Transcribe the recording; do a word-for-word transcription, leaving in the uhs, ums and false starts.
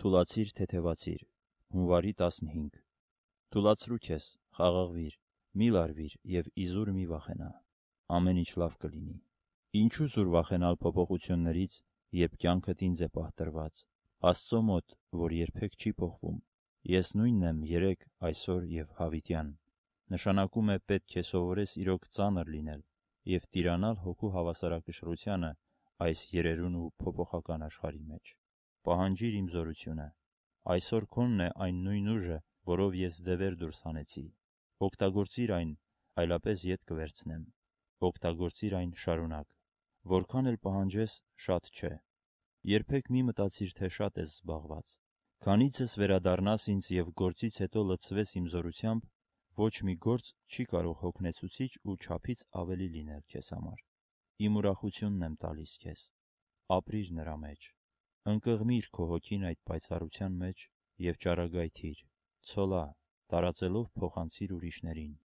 Թուլացիր, թեթևացիր։ Հունվարի տասնհինգ։ Թուլացրու քեզ, խաղաղվիր, մի լարվիր և իզուր մի վախենա։ Ամեն ինչ լավ կլինի։ Ինչու զուր վախենալ փոփոխություններից, երբ կյանքդ ինձ է պահտրված, Աստծո մոտ, որ երբեք չի փոխվում։ Ես նույնն եմ երեկ, այսօր և հավիտյան։ Նշանակում է պետք է սովորես իրոք ծանր լինել և տիրանալ հոգու հավասարակշռությանը այս երերուն ու փոփոխական աշխարհի մեջ։ Պահանջիր իմ զորությունը։ Այսօր քոնն է այն նույն ուժը, որով ես դևեր դուրս հանեցի։ Օգտագործիր այն, այլապես ետ կվերցնեմ։ Օգտագործիր այն շարունակ։ Որքան էլ պահանջես, շատ չէ։ Երբեք մի մտածիր, թե շատ ես զբաղված։ Քանիցս վերադառնաս ինձ և գործից հետո լցվես իմ զորությամբ, ոչ մի գործ չի կարող հոգնեցուցիչ ու չափից ավելի լինել քեզ համար։ Իմ ուրախությունն եմ տալիս քեզ։ Ապրիր նրա մեջ։ Ընկղմիր քո հոգին այդ պայծառության մեջ և ճառագայթիր, ցոլա, տարածելով փոխանցիր ուրիշներին։